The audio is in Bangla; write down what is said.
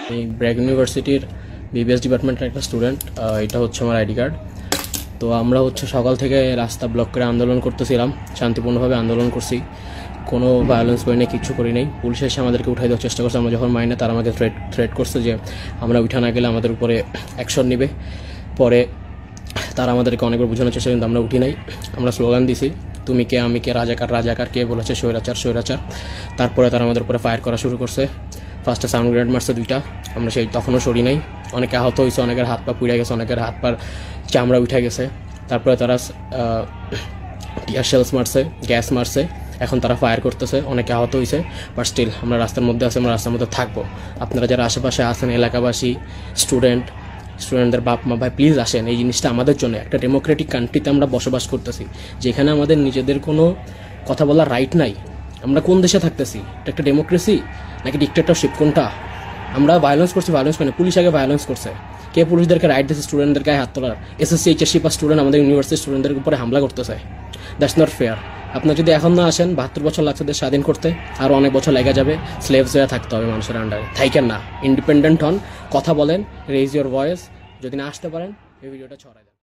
এই ব্র্যাক ইউনিভার্সিটির বিবিএস ডিপার্টমেন্টের একটা স্টুডেন্ট। এটা হচ্ছে আমার আইডি কার্ড। তো আমরা হচ্ছে সকাল থেকে রাস্তা ব্লক করে আন্দোলন করতেছিলাম, শান্তিপূর্ণভাবে আন্দোলন করছি, কোনো ভায়োলেন্স করি নাই, কিচ্ছু করি নাই। পুলিশ এসে আমাদেরকে উঠাই দেওয়ার চেষ্টা করছে। আমরা যখন মাইনে, তারা আমাকে থ্রেট করছে যে আমরা উঠা না গেলে আমাদের উপরে অ্যাকশন নেবে। পরে তারা আমাদেরকে অনেকবার বোঝানোর চেষ্টা, কিন্তু আমরা উঠি নাই। আমরা স্লোগান দিছি, তুমি কে আমি কে, রাজাকার রাজাকার, কে বলেছে স্বৈরাচার স্বৈরাচার। তারপরে তারা আমাদের উপরে ফায়ার করা শুরু করছে। ফার্স্টে সাউন্ড গ্রেনেড মারছে 2টা। আমরা সেই তখনও সরি নাই। অনেকে আহত হয়েছে, অনেকের হাত পা পুড়ে গেছে, অনেকের হাত পার চামড়া উঠে গেছে। তারপরে তারা টিয়ার শেলস মারছে, গ্যাস মারছে। এখন তারা ফায়ার করতেছে, অনেকে আহত হয়েছে। বাট স্টিল আমরা রাস্তার মধ্যে আছি, আমরা রাস্তার মধ্যে থাকবো। আপনারা যারা আশেপাশে আছেন, এলাকাবাসী, স্টুডেন্টদের বাপ মা, ভাই প্লিজ আসেন। এই জিনিসটা আমাদের জন্য। একটা ডেমোক্রেটিক কান্ট্রিতে আমরা বসবাস করতেছি, যেখানে আমাদের নিজেদের কোনো কথা বলার রাইট নাই। আমরা কোন দেশে থাকতেছি? এটা একটা ডেমোক্রেসি নাকি ডিক্টেটরশিপ? কোনটা? আমরা ভায়োলেন্স করছি, ভায়োলেন্স করে না, পুলিশ আগে ভায়োলেন্স করছে। কে পুলিশদেরকে রাইট দিয়েছে স্টুডেন্টদের গায়ে হাত তোলার? এসএসসি এইচএসসি পাস স্টুডেন্ট আমাদের ইউনিভার্সিটির স্টুডেন্টদের উপরে হামলা করতেছে। That's not fair. আপনার যদি এখন না আসেন, 72 বছর লাগছে দেশ স্বাধীন করতে, আরও অনেক বছর লেগে যাবে। স্লেভস হয়ে থাকতে হবে মানুষের আন্ডারে। থাইকেন না, ইন্ডিপেন্ডেন্ট হন, কথা বলেন, রেইজ ইউর ভয়েস। যদি না আসতে পারেন, এই ভিডিওটা ছড়ায়।